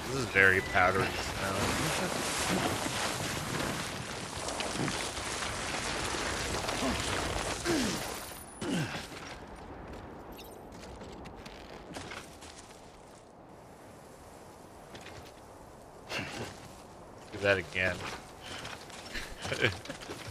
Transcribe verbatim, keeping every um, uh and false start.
This is very powdery snow. Do that again.